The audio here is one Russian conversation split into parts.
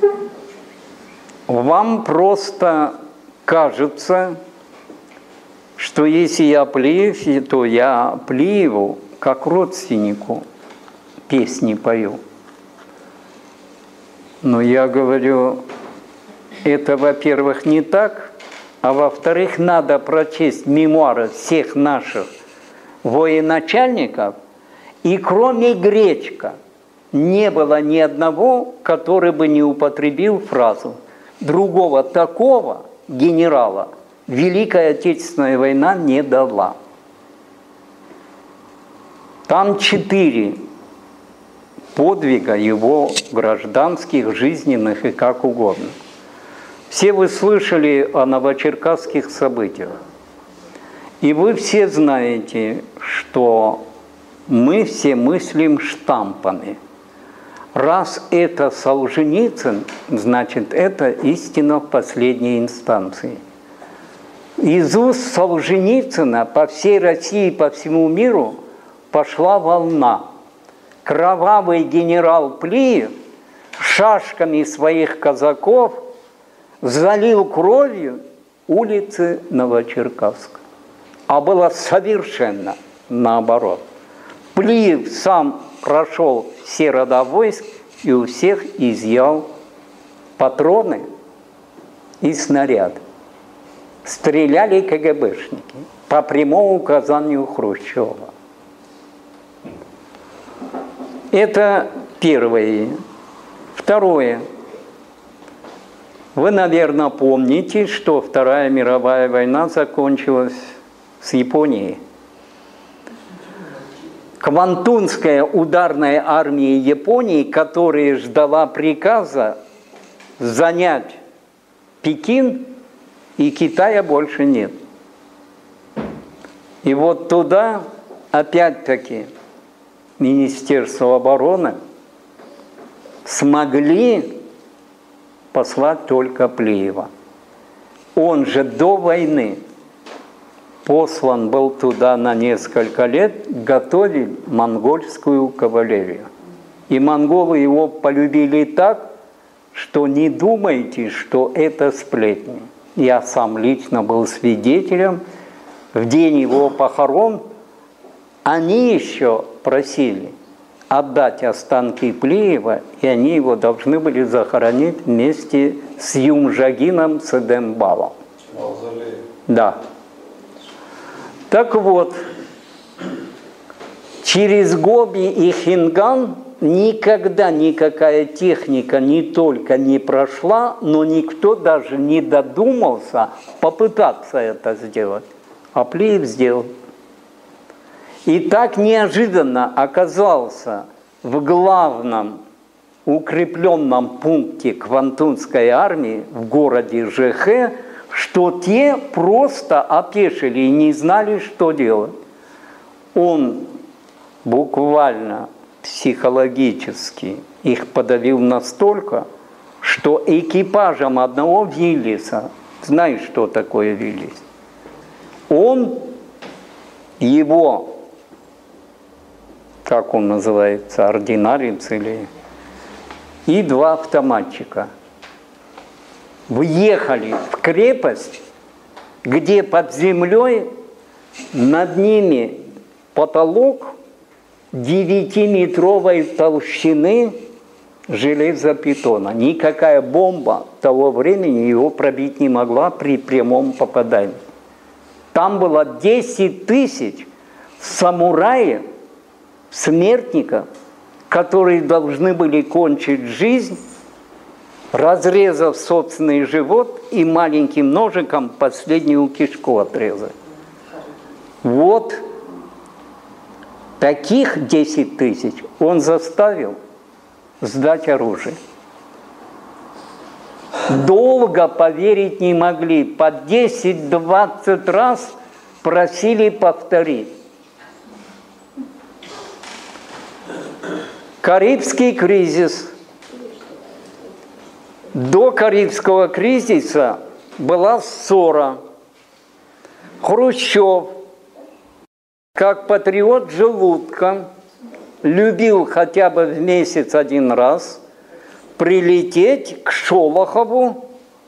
Вам просто кажется, что если я Плиев, то я Плиеву как родственнику песни пою. Но я говорю, это, во-первых, не так, а во-вторых, надо прочесть мемуары всех наших военачальников, и кроме Гречка не было ни одного, который бы не употребил фразу. Другого такого генерала Великая Отечественная война не дала. Там 4 подвига его гражданских, жизненных и как угодно. Все вы слышали о новочеркасских событиях. И вы все знаете, что мы все мыслим штампами. Раз это Солженицын, значит, это истина в последней инстанции. Из уст Солженицына по всей России, по всему миру пошла волна. Кровавый генерал Плиев шашками своих казаков залил кровью улицы Новочеркасска. А было совершенно наоборот. Плиев сам прошел все рода войск и у всех изъял патроны и снаряды. Стреляли КГБшники по прямому указанию Хрущева. Это первое. Второе. Вы, наверное, помните, что Вторая мировая война закончилась с Японией. Квантунская ударная армия Японии, которая ждала приказа занять Пекин, и Китая больше нет. И вот туда, опять-таки, Министерство обороны смогли послать только Плиева. Он же до войны послан был туда на несколько лет готовить монгольскую кавалерию. И монголы его полюбили так, что не думайте, что это сплетни. Я сам лично был свидетелем. В день его похорон они еще просили отдать останки Плиева, и они его должны были захоронить вместе с Юмжагином Цыдембалом. Да. Так вот, через Гоби и Хинган никогда никакая техника не только не прошла, но никто даже не додумался попытаться это сделать. А Плиев сделал. И так неожиданно оказался в главном укрепленном пункте Квантунской армии в городе Жэхэ, что те просто опешили и не знали, что делать. Он буквально психологически их подавил настолько, что экипажем одного Виллиса, знаешь, что такое Виллис? Он, его, как он называется, ординарец или... и 2 автоматчика въехали в крепость, где под землей над ними потолок 9-метровой толщины железобетона. Никакая бомба того времени его пробить не могла при прямом попадании. Там было 10 тысяч самураев, смертников, которые должны были кончить жизнь, разрезав собственный живот и маленьким ножиком последнюю кишку отрезать. Вот таких 10 тысяч он заставил сдать оружие. Долго поверить не могли, по 10-20 раз просили повторить. Карибский кризис. До Карибского кризиса была ссора. Хрущев, как патриот желудка, любил хотя бы в месяц один раз прилететь к Шолохову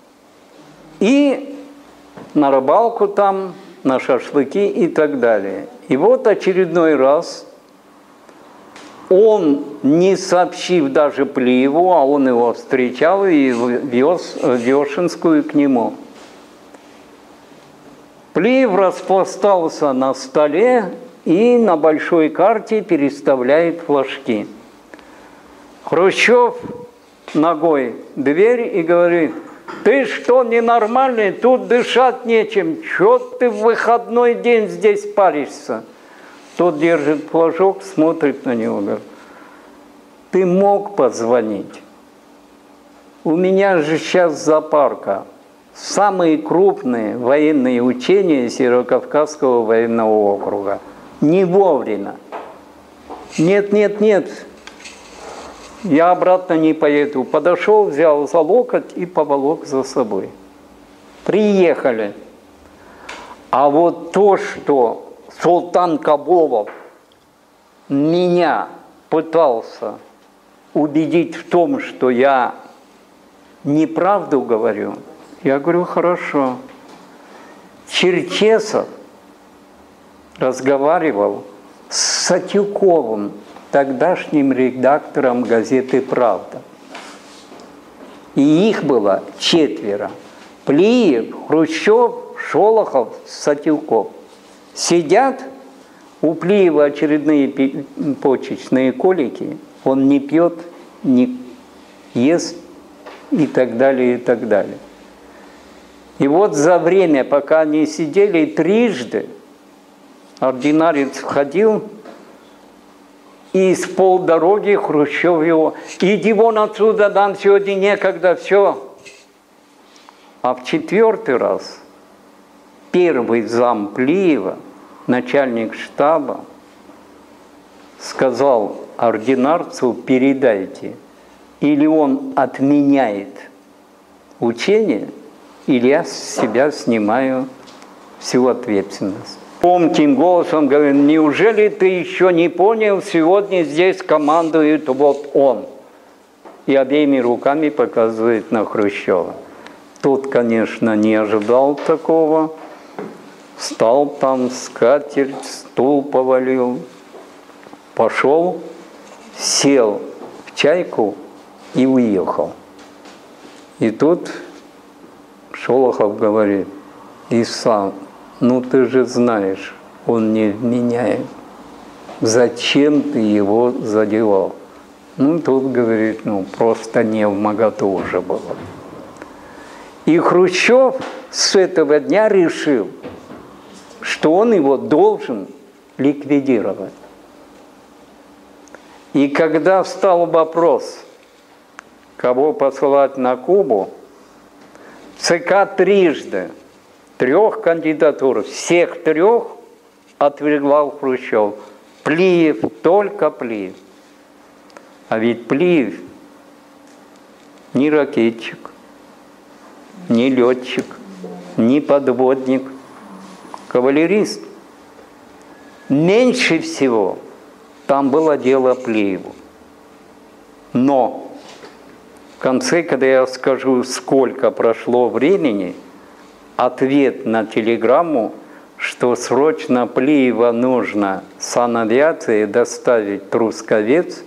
и на рыбалку там, на шашлыки и так далее. И вот очередной раз он, не сообщив даже Плиеву, а он его встречал и вез в Вешенскую к нему. Плиев распластался на столе и на большой карте переставляет флажки. Хрущев ногой дверь и говорит: ты что, ненормальный, тут дышать нечем, чё ты в выходной день здесь паришься? Тот держит флажок, смотрит на него, говорит: ты мог позвонить? У меня же сейчас зоопарка. Самые крупные военные учения Северокавказского военного округа. Не вовремя. Нет, нет, нет. Я обратно не поеду. Подошел, взял за локоть и поволок за собой. Приехали. А вот то, что Султан Кабулов меня пытался убедить в том, что я неправду говорю, я говорю: хорошо. Черчесов разговаривал с Сатюковым, тогдашним редактором газеты «Правда». И их было 4. Плиев, Хрущев, Шолохов, Сатюков. Сидят, у Плиева очередные почечные колики, он не пьет, не ест и так далее, и так далее. И вот за время, пока они сидели, трижды ординарец входил, и с полдороги Хрущев его: иди вон отсюда, нам сегодня некогда, все. А в 4-й раз первый зам Плиева, начальник штаба, сказал ординарцу: передайте, или он отменяет учение, или я с себя снимаю всю ответственность. Громким голосом говорит: неужели ты еще не понял, сегодня здесь командует вот он. И обеими руками показывает на Хрущева. Тот, конечно, не ожидал такого. Встал там, скатерть, стул повалил. Пошел, сел в чайку и уехал. И тут Шолохов говорит: Иса, ну ты же знаешь, он не вменяем. Зачем ты его задевал? Ну, тут говорит: ну, просто не вмоготу уже было. И Хрущев с этого дня решил, что он его должен ликвидировать. И когда встал вопрос, кого посылать на Кубу, ЦК трижды 3 кандидатур, всех 3 отвергал Хрущев. Плиев, только Плиев. А ведь Плиев ни ракетчик, ни летчик, ни подводник, кавалерист. Меньше всего там было дело Плиеву. Но в конце, когда я скажу, сколько прошло времени, ответ на телеграмму, что срочно Плиева нужно санавиации доставить в Трусковец,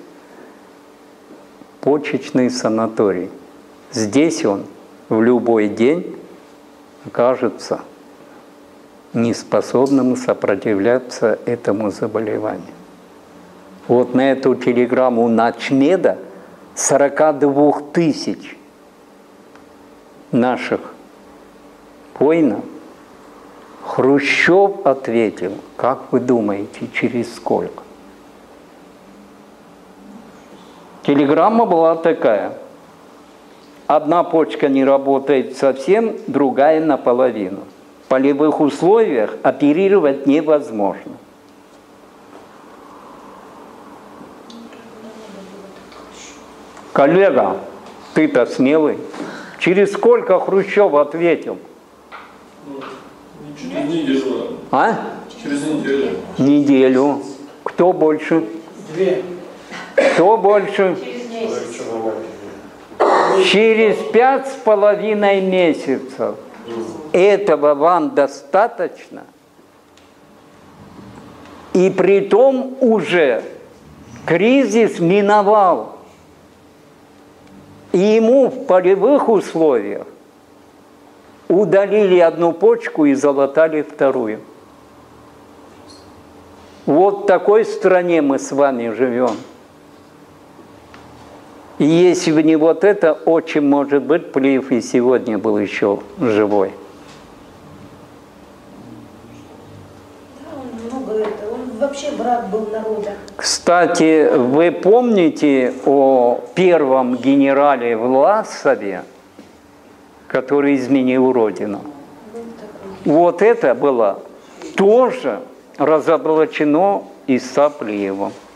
почечный санаторий. Здесь он в любой день окажется неспособным сопротивляться этому заболеванию. Вот на эту телеграмму начмеда 42 тысяч наших воинов Хрущев ответил: как вы думаете, через сколько? Телеграмма была такая: одна почка не работает совсем, другая наполовину. В полевых условиях оперировать невозможно. Коллега, ты-то смелый. Через сколько Хрущев ответил? Через неделю. А? Через неделю. Неделю. Кто больше? 2. Кто больше? Через месяц. Через 5,5 месяцев. Этого вам достаточно? И притом уже кризис миновал. И ему в полевых условиях удалили одну почку и залатали вторую. Вот в такой стране мы с вами живем. И если бы не вот это, очень может быть, Плиев и сегодня был еще живой. Он вообще враг был народа. Кстати, вы помните о первом генерале Власове, который изменил Родину? Вот это было тоже разоблачено Иса Плиевым.